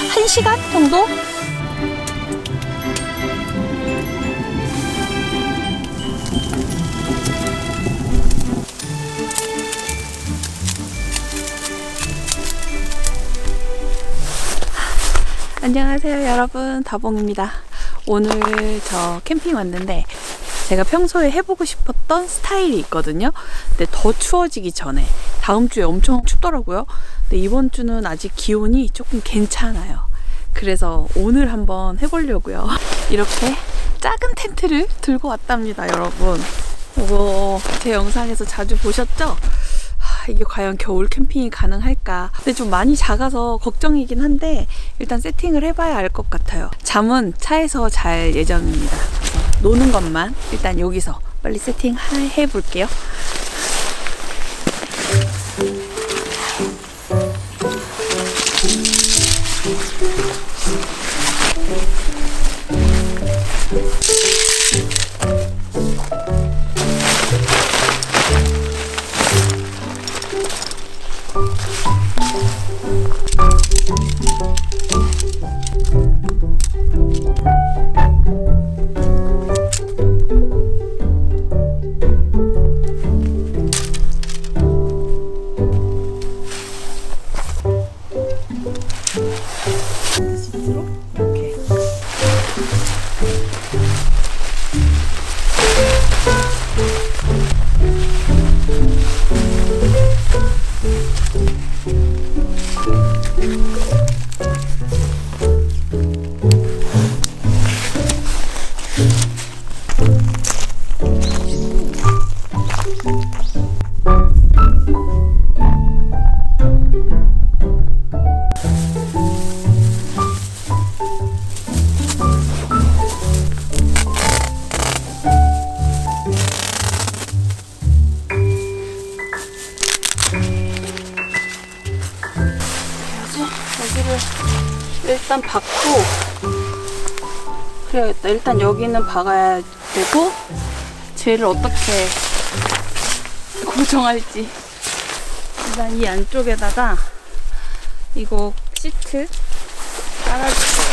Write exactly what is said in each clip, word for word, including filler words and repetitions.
한 시간 정도? 안녕하세요 여러분, 다봉입니다. 오늘 저 캠핑 왔는데 제가 평소에 해보고 싶었던 스타일이 있거든요. 근데 더 추워지기 전에, 다음 주에 엄청 춥더라고요. 근데 이번 주는 아직 기온이 조금 괜찮아요. 그래서 오늘 한번 해보려고요. 이렇게 작은 텐트를 들고 왔답니다 여러분. 이거 제 영상에서 자주 보셨죠? 이게 과연 겨울 캠핑이 가능할까? 근데 좀 많이 작아서 걱정이긴 한데 일단 세팅을 해봐야 알 것 같아요. 잠은 차에서 잘 예정입니다. 그래서 노는 것만 일단 여기서 빨리 세팅 해볼게요. 일단 박고 그래야겠다. 일단 여기는 박아야 되고, 쟤를 어떻게 고정할지. 일단 이 안쪽에다가 이거 시트 깔아줄 거예요.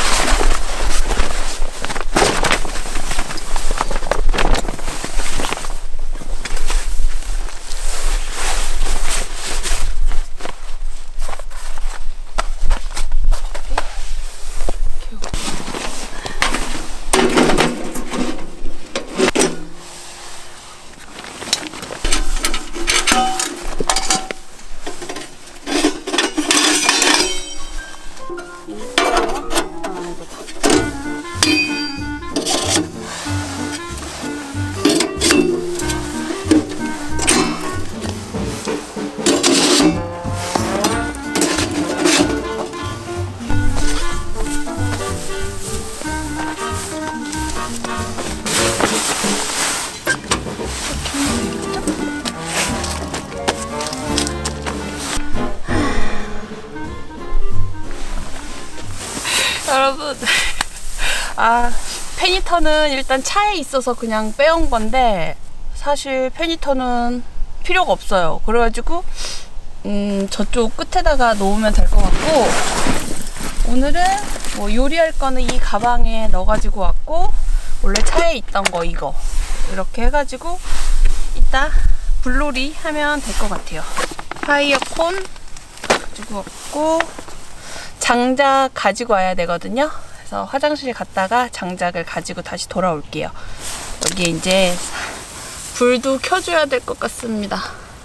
여러분, 아 페니터는 일단 차에 있어서 그냥 빼온 건데 사실 페니터는 필요가 없어요. 그래가지고 음 저쪽 끝에다가 놓으면 될 것 같고, 오늘은 뭐 요리할 거는 이 가방에 넣어가지고 왔고, 원래 차에 있던 거 이거 이렇게 해가지고 이따 불놀이 하면 될 것 같아요. 파이어콘 가지고 왔고, 장작 가지고 와야 되거든요. 그래서 화장실 갔다가 장작을 가지고 다시 돌아올게요. 여기에 이제 불도 켜줘야 될 것 같습니다.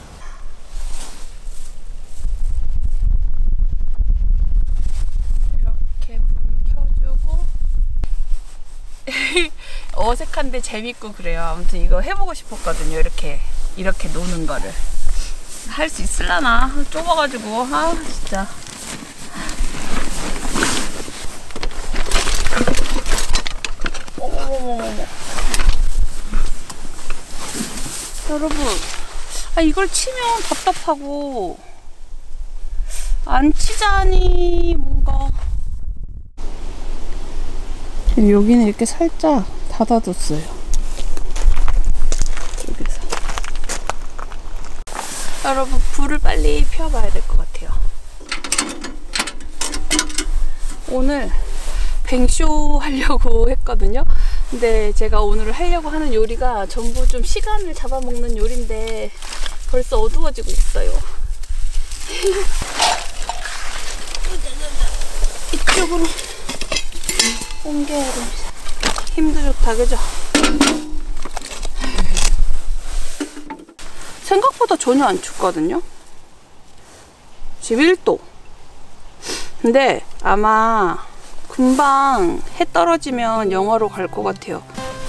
이렇게 불 켜주고 어색한데 재밌고 그래요. 아무튼 이거 해보고 싶었거든요. 이렇게 이렇게 노는 거를 할 수 있을라나 좁아가지고. 아 진짜. 어머머머머. 여러분, 아 이걸 치면 답답하고 안 치자니 뭔가. 여기는 이렇게 살짝 닫아뒀어요. 여기서. 여러분, 불을 빨리 피워봐야 될 것 같아요. 오늘 뱅쇼 하려고 했거든요. 근데 제가 오늘 하려고 하는 요리가 전부 좀 시간을 잡아먹는 요리인데 벌써 어두워지고 있어요. 이쪽으로 옮겨야 됩니다. 힘도 좋다, 그죠? 생각보다 전혀 안 춥거든요. 지금 일 도. 근데 아마 금방 해 떨어지면 영하로 갈 것 같아요.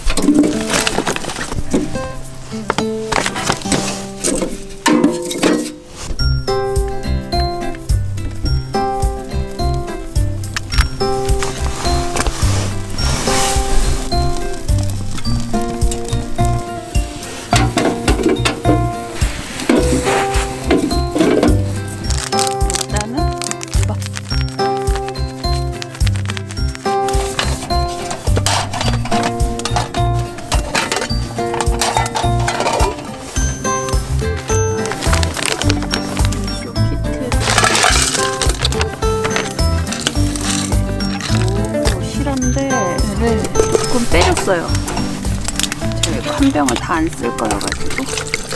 조금 때렸어요. 제가 한 병을 다 안 쓸 거여가지고.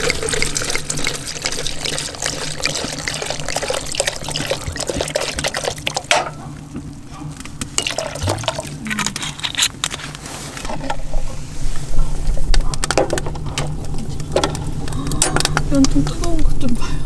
연통 뜨거운 것 좀 봐요.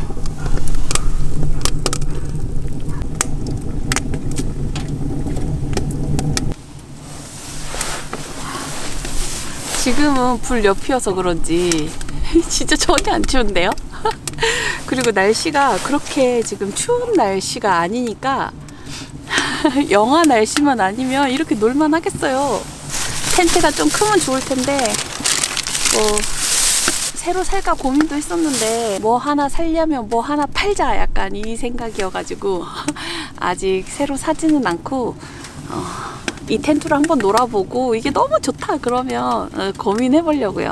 지금은 불 옆이어서 그런지 진짜 전혀 안 추운데요? 그리고 날씨가 그렇게 지금 추운 날씨가 아니니까 영하 날씨만 아니면 이렇게 놀만 하겠어요. 텐트가 좀 크면 좋을 텐데 뭐 새로 살까 고민도 했었는데 뭐 하나 살려면 뭐 하나 팔자 약간 이 생각이어가지고 아직 새로 사지는 않고 어, 이 텐트로 한번 놀아보고 이게 너무 좋다 그러면 어, 고민해 보려고요.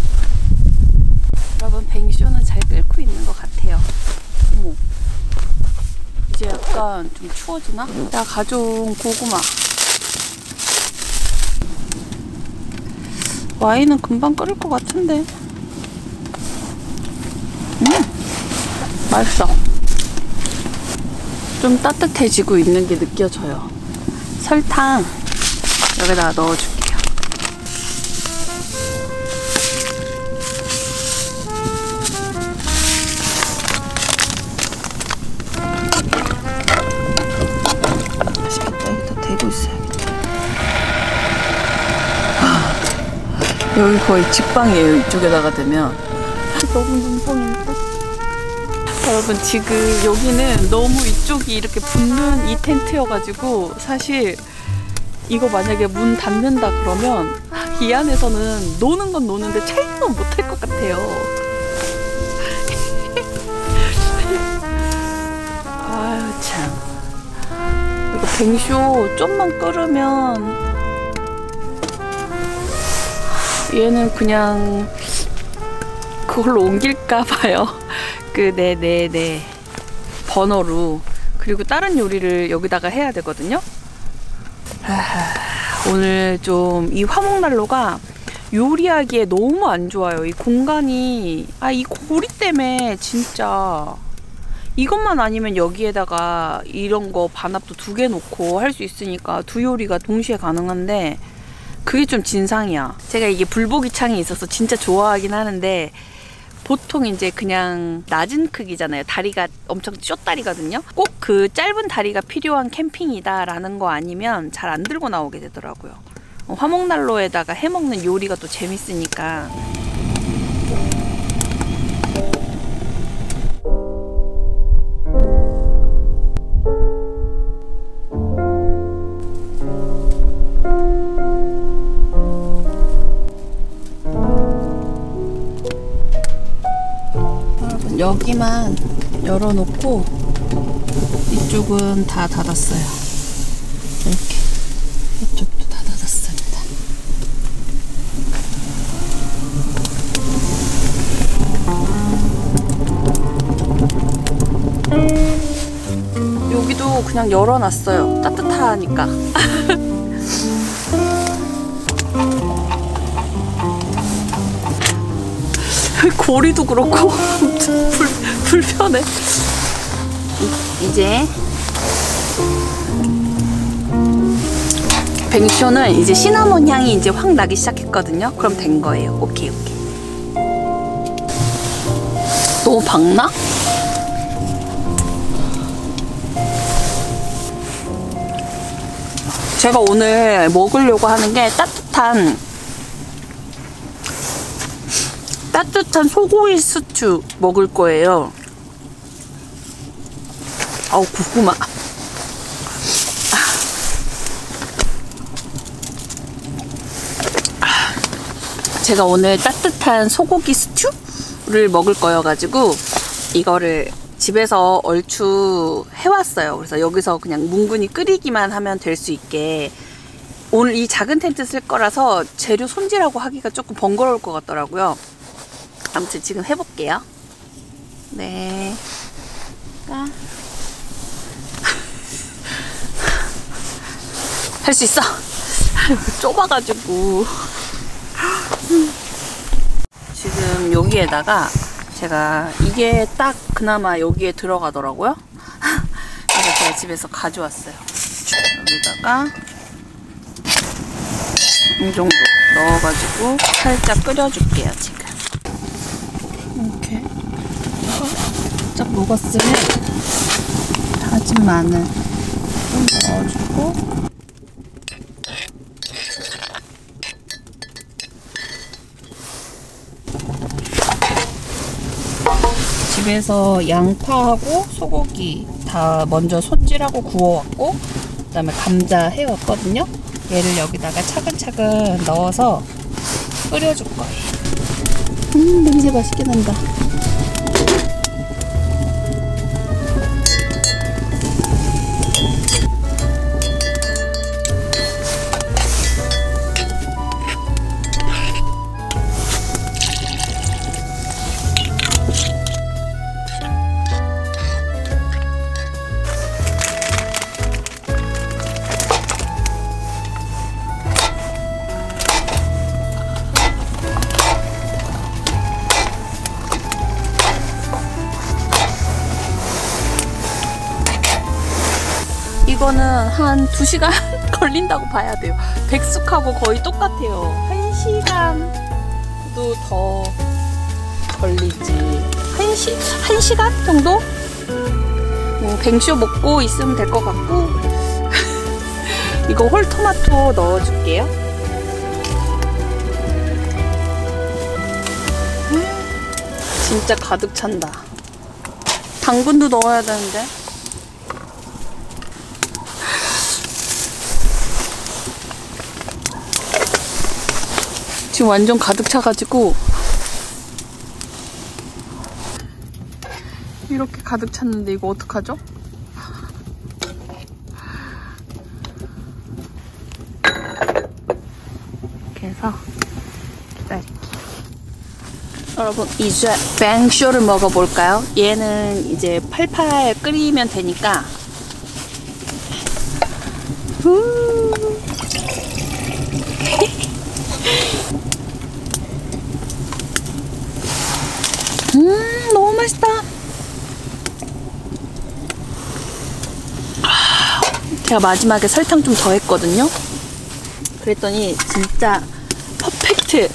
여러분 뱅쇼는 잘 끓고 있는 것 같아요. 어머, 이제 약간 좀 추워지나? 내가 가져온 고구마. 와인은 금방 끓을 것 같은데. 음, 맛있어. 좀 따뜻해지고 있는 게 느껴져요. 설탕 여기다가 넣어줄게요. 맛있겠다. 여기다 대고 있어야겠다. 여기 거의 직방이에요. 이쪽에다가 대면 너무 눈뽕인데? 여러분 지금 여기는 너무 이쪽이 이렇게 붙는 이 텐트여가지고 사실 이거 만약에 문 닫는다 그러면 이 안에서는 노는 건 노는데 촬영은 못할 것 같아요. 아유 참. 이거 뱅쇼 좀만 끓으면 얘는 그냥 그걸로 옮길까 봐요. 그 네네네 버너로. 그리고 다른 요리를 여기다가 해야 되거든요. 하, 오늘 좀 이 화목난로가 요리하기에 너무 안 좋아요. 이 공간이 아 이 고리 때문에 진짜 이것만 아니면 여기에다가 이런 거 반합도 두 개 놓고 할 수 있으니까 두 요리가 동시에 가능한데 그게 좀 진상이야. 제가 이게 불보기 창이 있어서 진짜 좋아하긴 하는데 보통 이제 그냥 낮은 크기잖아요. 다리가 엄청 숏다리거든요. 꼭 그 짧은 다리가 필요한 캠핑이다 라는 거 아니면 잘 안 들고 나오게 되더라고요. 화목난로에다가 해먹는 요리가 또 재밌으니까. 여기만 열어놓고 이쪽은 다 닫았어요. 이렇게 이쪽도 다 닫았습니다. 여기도 그냥 그냥 열어놨어요. 따뜻하니까. 고리도 그렇고 불, 불편해. 이, 이제 뱅쇼는 이제 시나몬 향이 이제 확 나기 시작했거든요. 그럼 된 거예요. 오케이 오케이. 너무 박나? 제가 오늘 먹으려고 하는 게 따뜻한 따뜻한 소고기 스튜 먹을 거예요. 아우 고구마. 제가 오늘 따뜻한 소고기 스튜를 먹을 거여가지고 이거를 집에서 얼추 해왔어요. 그래서 여기서 그냥 뭉근히 끓이기만 하면 될 수 있게. 오늘 이 작은 텐트 쓸 거라서 재료 손질하고 하기가 조금 번거로울 것 같더라고요. 아무튼 지금 해볼게요. 네. 까. 할 수 있어. 좁아가지고. 지금 여기에다가 제가 이게 딱 그나마 여기에 들어가더라고요. 그래서 제가 집에서 가져왔어요. 여기다가 이 정도 넣어가지고 살짝 끓여줄게요. 지금 이렇게 살짝 녹았으면 다진 마늘 좀 넣어주고, 집에서 양파하고 소고기 다 먼저 손질하고 구워왔고, 그 다음에 감자 해왔거든요. 얘를 여기다가 차근차근 넣어서 끓여줄 거예요. 음, 냄새 맛있게 난다. 이거는 한 두 시간 걸린다고 봐야 돼요. 백숙하고 거의 똑같아요. 한 시간도 더 걸리지. 한 시, 한 시간 정도? 뭐 뱅쇼 먹고 있으면 될 것 같고. 이거 홀토마토 넣어줄게요. 진짜 가득 찬다. 당근도 넣어야 되는데. 지금 완전 가득 차가지고 이렇게 가득 찼는데 이거 어떡하죠? 이렇게 해서 기다릴게요. 여러분, 이제 뱅쇼를 먹어볼까요? 얘는 이제 팔팔 끓이면 되니까. 음, 너무 맛있다. 제가 마지막에 설탕 좀 더 했거든요. 그랬더니 진짜 퍼펙트.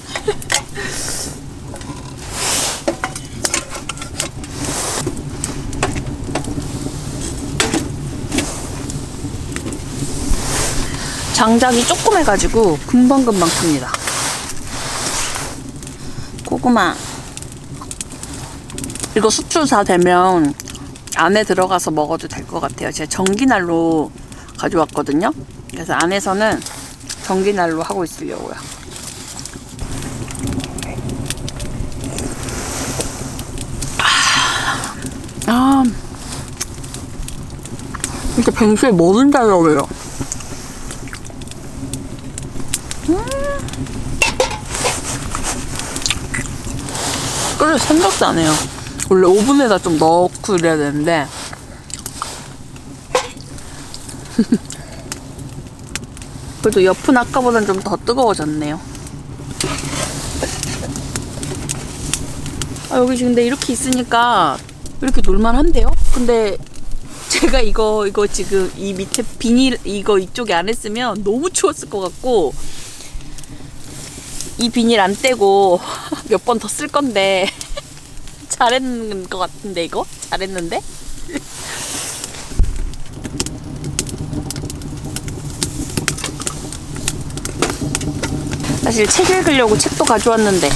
장작이 조그매가지고 금방금방 탑니다. 고구마. 이거 수출 다 되면 안에 들어가서 먹어도 될 것 같아요. 제가 전기난로 가져왔거든요. 그래서 안에서는 전기난로 하고 있으려고요. 아, 이렇게 뱅쇼에 뭐든 잘 어울려요. 음. 끓일 생각도 안 해요. 원래 오븐에다 좀 넣고 이래야 되는데 그래도 옆은 아까보단 좀 더 뜨거워졌네요. 아, 여기 지금 근데 이렇게 있으니까 이렇게 놀만한데요? 근데 제가 이거 이거 지금 이 밑에 비닐 이거 이쪽에 안 했으면 너무 추웠을 것 같고, 이 비닐 안 떼고 몇 번 더 쓸 건데 잘했는 것 같은데 이거? 잘했는데? 사실 책 읽으려고 책도 가져왔는데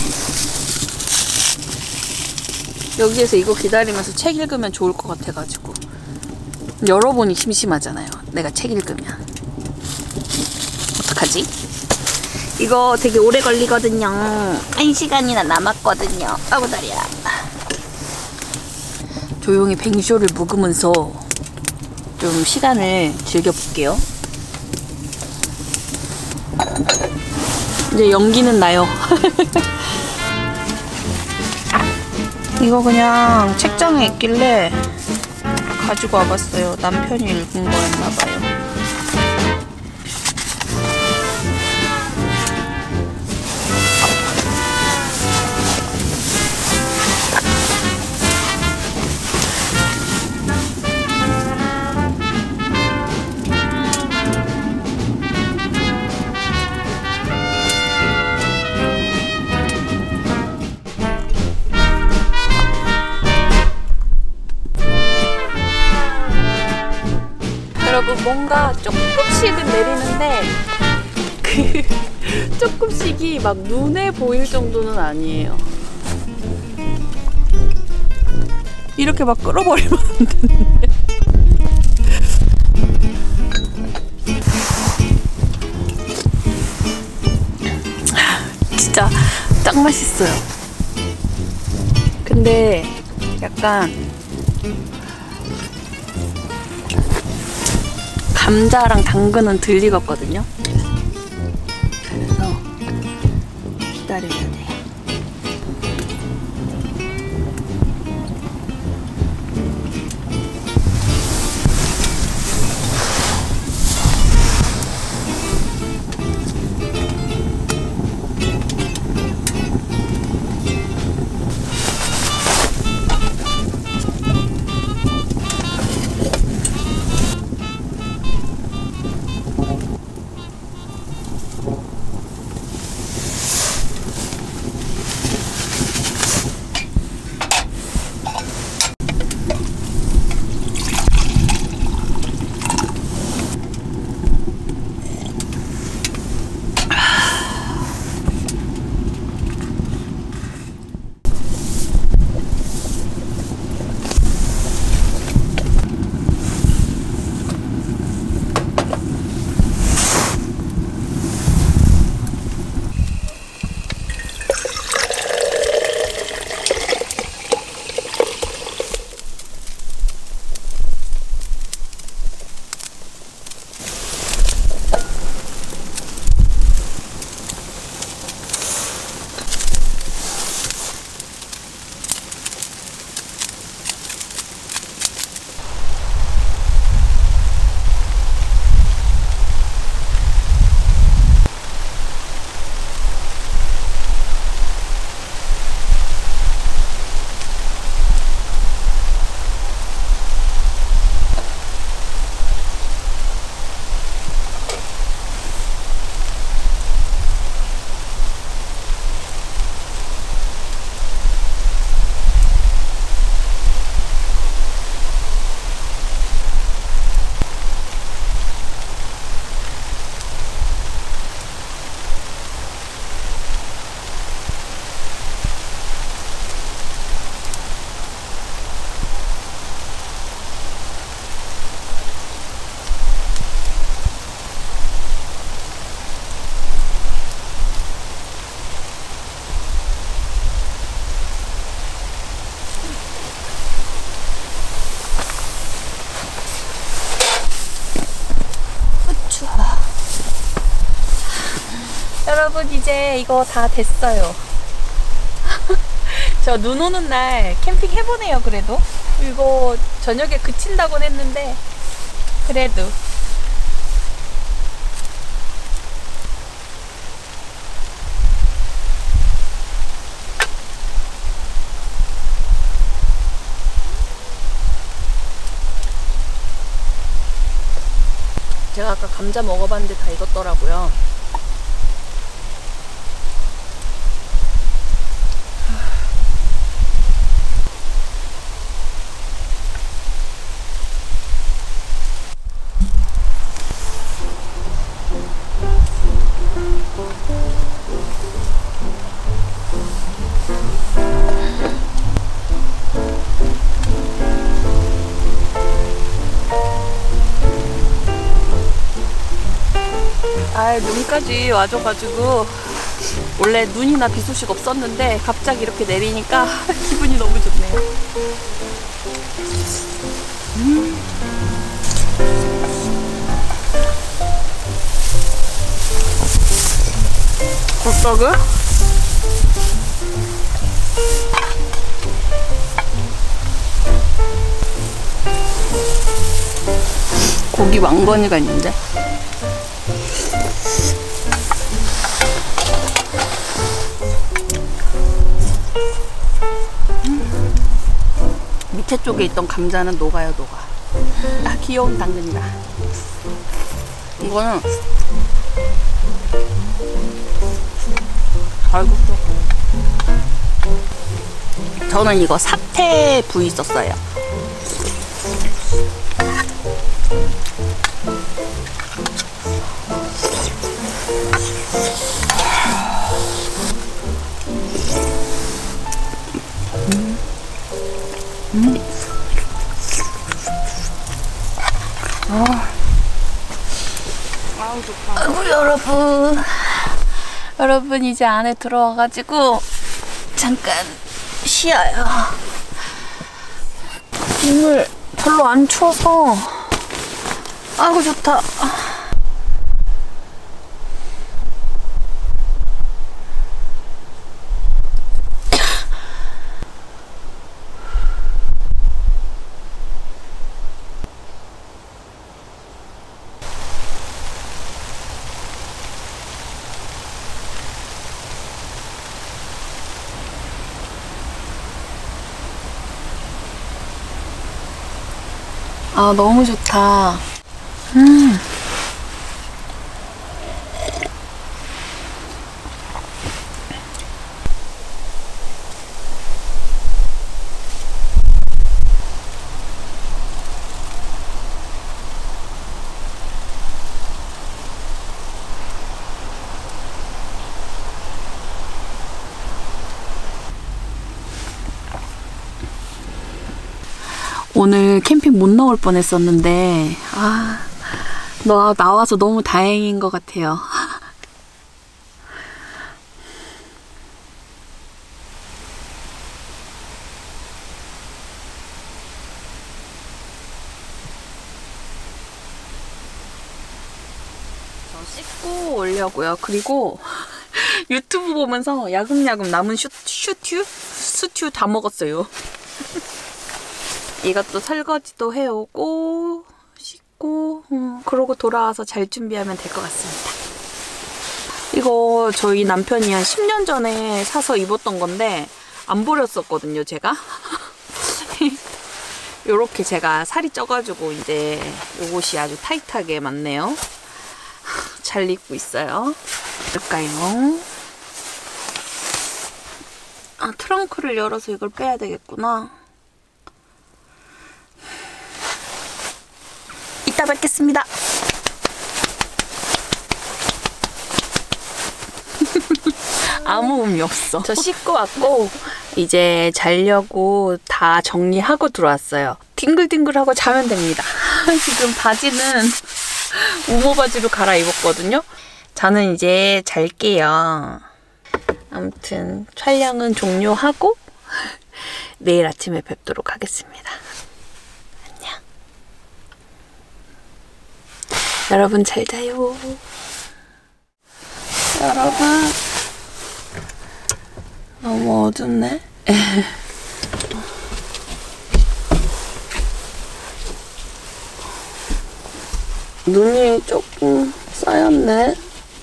여기에서 이거 기다리면서 책 읽으면 좋을 것 같아가지고 열어보니 심심하잖아요. 내가 책 읽으면 어떡하지? 이거 되게 오래 걸리거든요. 한 시간이나 남았거든요. 아고 다리야. 조용히 뱅쇼를 묵으면서 좀 시간을 즐겨볼게요. 이제 연기는 나요. 이거 그냥 책장에 있길래 가지고 와봤어요. 남편이 읽은 거였나봐요. 여러분, 뭔가 조금씩은 내리는데 그 조금씩이 막 눈에 보일 정도는 아니에요. 이렇게 막 끌어버리면 안 되는데. 진짜 딱 맛있어요. 근데 약간 감자랑 당근은 덜 익었거든요. 그래서 기다려야 돼요. 여러분, 이제 이거 다 됐어요. 저 눈 오는 날 캠핑 해보네요. 그래도 이거 저녁에 그친다곤 했는데 그래도 아까 감자 먹어봤는데 다 익었더라고요. 아, 눈까지 와줘가지고 원래 눈이나 비 소식 없었는데 갑자기 이렇게 내리니까 기분이 너무 좋네요. 음. 굴떡을 고기 왕건이가 있는데 밑에 쪽에 있던 감자는 녹아요, 녹아. 아, 귀여운 당근이다. 이거는 아이고, 저는 이거 사태 부위 썼어요. 음. 음. 아. 아우, 좋다. 아이고, 여러분. 여러분, 이제 안에 들어와가지고 잠깐 쉬어요. 오늘 별로 안 추워서 아이고, 좋다. 아, 너무 좋다. 음. 오늘 캠핑 못 나올 뻔했었는데 아, 너 나와서 너무 다행인 것 같아요. 저 씻고 오려고요. 그리고 유튜브 보면서 야금야금 남은 슈, 슈튜? 스튜 다 먹었어요. 이것도 설거지도 해오고 씻고 음, 그러고 돌아와서 잘 준비하면 될 것 같습니다. 이거 저희 남편이 한 십 년 전에 사서 입었던 건데 안 버렸었거든요, 제가. 요렇게 제가 살이 쪄가지고 이제 옷이 아주 타이트하게 맞네요. 잘 입고 있어요. 볼까요? 아, 트렁크를 열어서 이걸 빼야 되겠구나. 이따 뵙겠습니다. 아무 의미 없어. 저 씻고 왔고 이제 자려고 다 정리하고 들어왔어요. 뒹글뒹글하고 자면 됩니다. 지금 바지는 우모 바지로 갈아입었거든요. 저는 이제 잘게요. 아무튼 촬영은 종료하고 내일 아침에 뵙도록 하겠습니다. 안녕. 여러분 잘 자요. 여러분 너무 어둡네. 눈이 조금 쌓였네.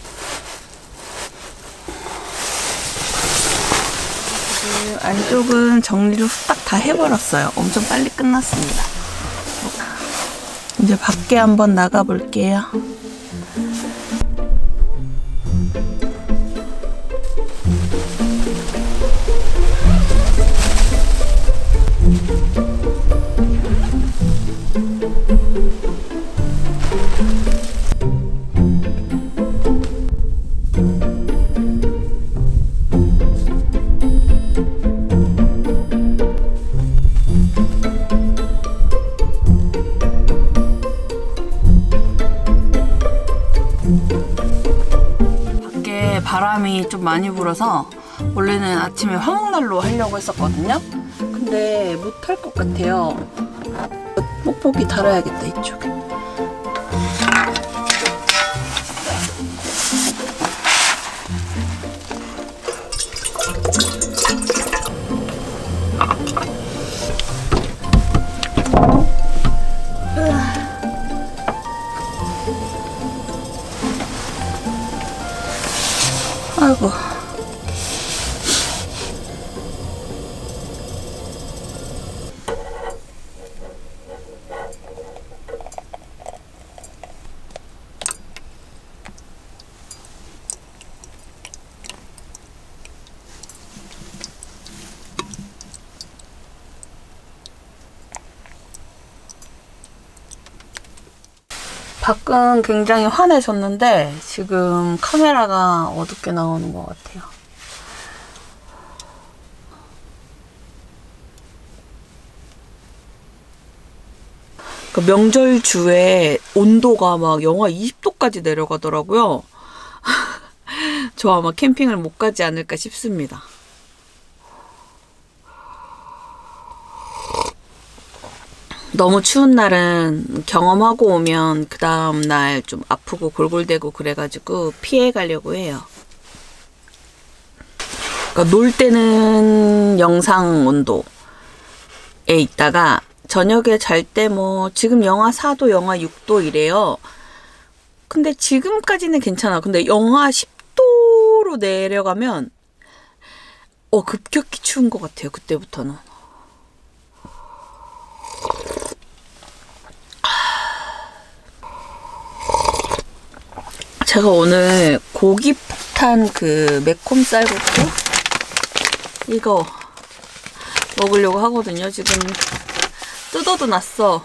안쪽은 정리를 후딱 다 해버렸어요. 엄청 빨리 끝났습니다. 이제 밖에 한번 나가 볼게요. 밖에 바람이 좀 많이 불어서 원래는 아침에 화목난로 하려고 했었거든요. 근데 못할 것 같아요. 뽁뽁이 달아야겠다, 이쪽에. 아이고. 밖은 굉장히 환해졌는데 지금 카메라가 어둡게 나오는 것 같아요. 그 명절 주에 온도가 막 영하 이십 도까지 내려가더라고요. 저 아마 캠핑을 못 가지 않을까 싶습니다. 너무 추운 날은 경험하고 오면 그 다음날 좀 아프고 골골대고 그래가지고 피해 가려고 해요. 그러니까 놀 때는 영상 온도에 있다가 저녁에 잘 때 뭐 지금 영하 사 도, 영하 육 도 이래요. 근데 지금까지는 괜찮아. 근데 영하 십 도로 내려가면 어 급격히 추운 것 같아요. 그때부터는. 제가 오늘 고기 폭탄 그 매콤 쌀국수 이거 먹으려고 하거든요. 지금 뜯어도 났어.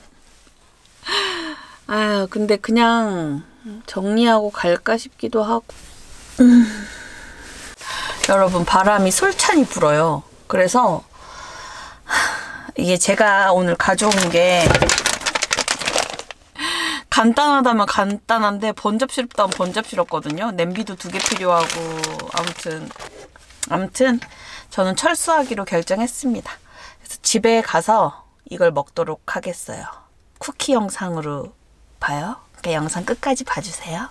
아유, 근데 그냥 정리하고 갈까 싶기도 하고. 음. 여러분, 바람이 솔찬히 불어요. 그래서 이게 제가 오늘 가져온 게 간단하다면 간단한데 번잡스럽다면 번잡스럽거든요. 냄비도 두 개 필요하고 아무튼 아무튼 저는 철수하기로 결정했습니다. 그래서 집에 가서 이걸 먹도록 하겠어요. 쿠키 영상으로 봐요. 그러니까 영상 끝까지 봐주세요.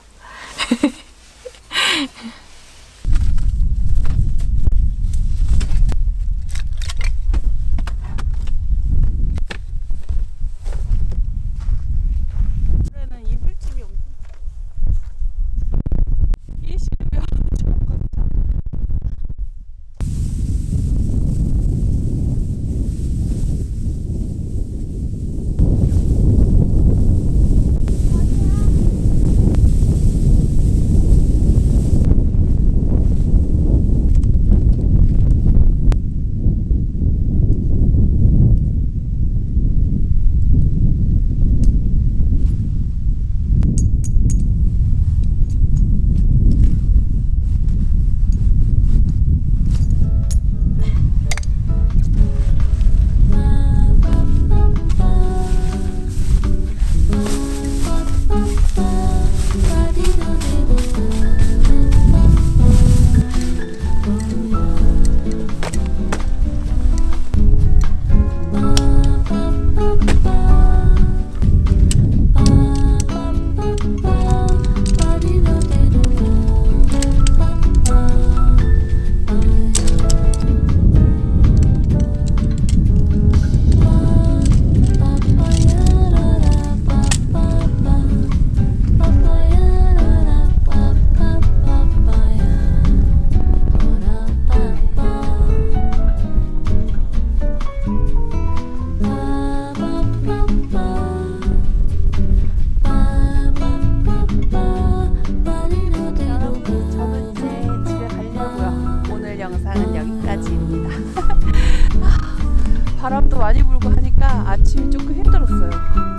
바람도 많이 불고 하니까 아침이 조금 힘들었어요.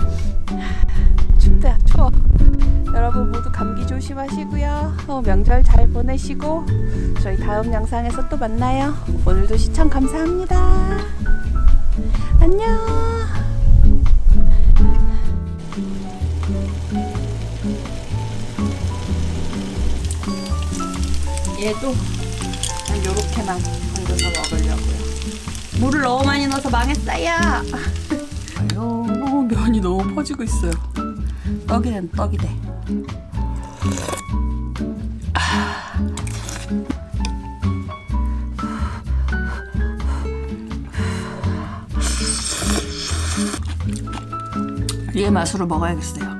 춥다, 추워. 여러분 모두 감기 조심하시고요. 어, 명절 잘 보내시고 저희 다음 영상에서 또 만나요. 오늘도 시청 감사합니다. 안녕. 얘도 그냥 요렇게만 건져서 먹으려고요. 물을 너무 많이 넣어서 망했어요. 아유, 면이 너무 퍼지고 있어요. 떡이 된 떡이 돼. 아. 얘 맛으로 먹어야겠어요.